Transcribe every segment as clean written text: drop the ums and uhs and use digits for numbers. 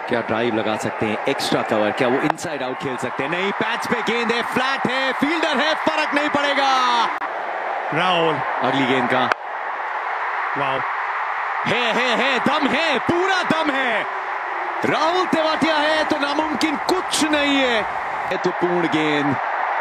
क्या ड्राइव लगा सकते हैं, एक्स्ट्रा कवर, क्या वो इनसाइड आउट खेल सकते हैं? नहीं, पैच पे गेंद है, फ्लैट है, फील्डर है, फर्क नहीं पड़ेगा। राहुल अगली गेंद का वाओ है दम है, पूरा दम है। राहुल तेवातिया है तो नामुमकिन कुछ नहीं है। तो पूर्ण गेंद,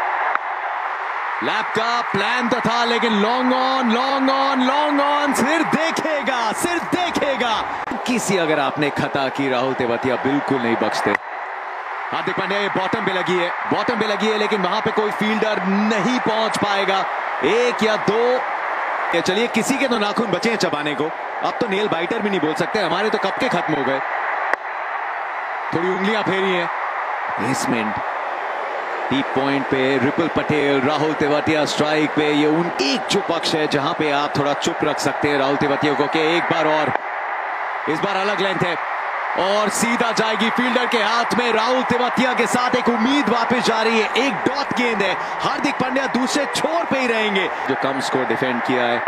लैप का प्लान तो था लेकिन लॉन्ग ऑन, सिर्फ देखेगा। किसी अगर आपने खता की राहुल तेवातिया बिल्कुल नहीं बख्शते। हार्दिक पांड्या बॉटम पे लगी है लेकिन वहां पे कोई फील्डर नहीं पहुंच पाएगा। एक या दो, चलिए किसी के तो नाखून बचे हैं चबाने को, अब तो नेल बाइटर भी नहीं बोल सकते, हमारे तो कब के खत्म हो गए। थोड़ी उंगलियां फेरी हैं। बेसमेंट डीप पॉइंट पे रिपल पटेल, राहुल तेवातिया स्ट्राइक पे। ये उन एक जो पक्ष है जहां पे आप थोड़ा चुप रख सकते हैं राहुल तेवातिया को कि एक बार और, इस बार अलग लेंथ है और सीधा जाएगी फील्डर के हाथ में। राहुल तेवातिया के साथ एक उम्मीद वापस जा रही है। एक डॉट गेंद है, हार्दिक पांड्या दूसरे छोर पे ही रहेंगे। जो कम स्कोर डिफेंड किया है।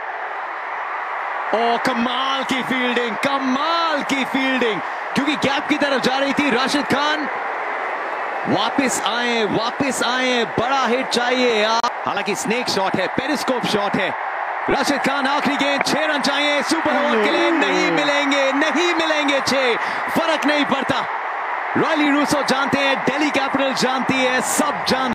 ओ कमाल की फील्डिंग, क्योंकि गैप की तरफ जा रही थी। राशिद खान वापस आए, बड़ा हिट चाहिए। हालांकि स्नेक शॉट है, पेरिस्कोप शॉट है। राशिद खान आखिरी गेंद, 6 रन चाहिए सुपर ओवर के लिए। नहीं मिलेंगे 6, फर्क नहीं पड़ता। रॉयली रूसो जानते हैं, दिल्ली कैपिटल्स जानती है, सब जानते